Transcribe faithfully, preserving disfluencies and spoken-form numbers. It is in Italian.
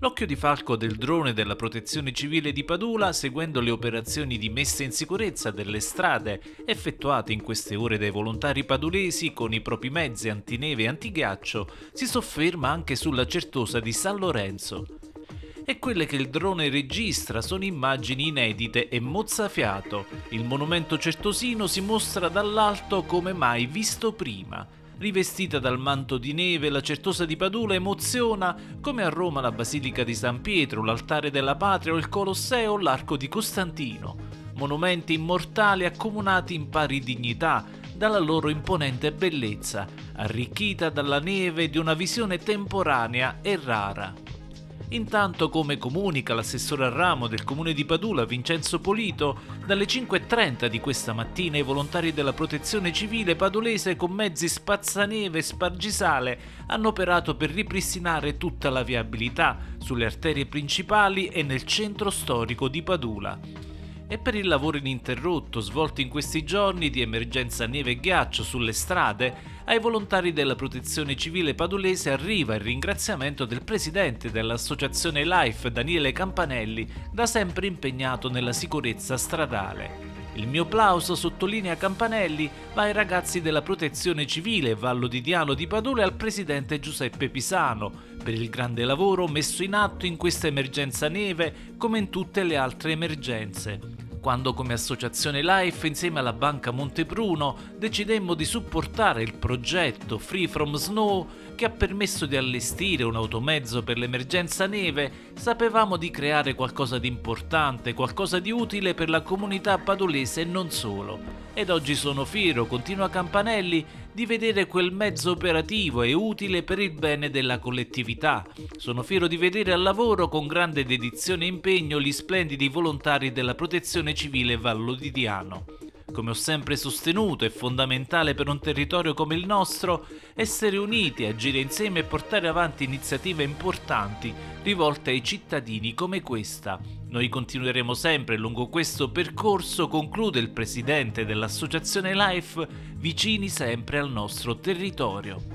L'occhio di falco del drone della Protezione Civile di Padula, seguendo le operazioni di messa in sicurezza delle strade effettuate in queste ore dai volontari padulesi con i propri mezzi antineve e antighiaccio, si sofferma anche sulla Certosa di San Lorenzo. E quelle che il drone registra sono immagini inedite e mozzafiato. Il monumento certosino si mostra dall'alto come mai visto prima. Rivestita dal manto di neve, la Certosa di Padula emoziona come a Roma la Basilica di San Pietro, l'Altare della Patria o il Colosseo o l'Arco di Costantino. Monumenti immortali accomunati in pari dignità dalla loro imponente bellezza, arricchita dalla neve di una visione temporanea e rara. Intanto, come comunica l'assessore al ramo del comune di Padula Vincenzo Polito, dalle cinque e trenta di questa mattina i volontari della Protezione Civile padulese con mezzi spazzaneve e spargisale hanno operato per ripristinare tutta la viabilità sulle arterie principali e nel centro storico di Padula. E per il lavoro ininterrotto svolto in questi giorni di emergenza neve e ghiaccio sulle strade, ai volontari della Protezione Civile padulese arriva il ringraziamento del presidente dell'associazione LIFE Daniele Campanelli, da sempre impegnato nella sicurezza stradale. Il mio plauso, sottolinea Campanelli, va ai ragazzi della Protezione Civile Vallo di Diano di Padula e al presidente Giuseppe Pisano per il grande lavoro messo in atto in questa emergenza neve come in tutte le altre emergenze. Quando come associazione LIFE insieme alla Banca Montepruno decidemmo di supportare il progetto Free From Snow che ha permesso di allestire un automezzo per l'emergenza neve, sapevamo di creare qualcosa di importante, qualcosa di utile per la comunità padulese e non solo. Ed oggi sono fiero, continua Campanelli, di vedere quel mezzo operativo e utile per il bene della collettività. Sono fiero di vedere al lavoro con grande dedizione e impegno gli splendidi volontari della Protezione Civile Vallo di Diano. Come ho sempre sostenuto, è fondamentale per un territorio come il nostro essere uniti, agire insieme e portare avanti iniziative importanti rivolte ai cittadini come questa. Noi continueremo sempre lungo questo percorso, conclude il presidente dell'associazione LIFE, vicini sempre al nostro territorio.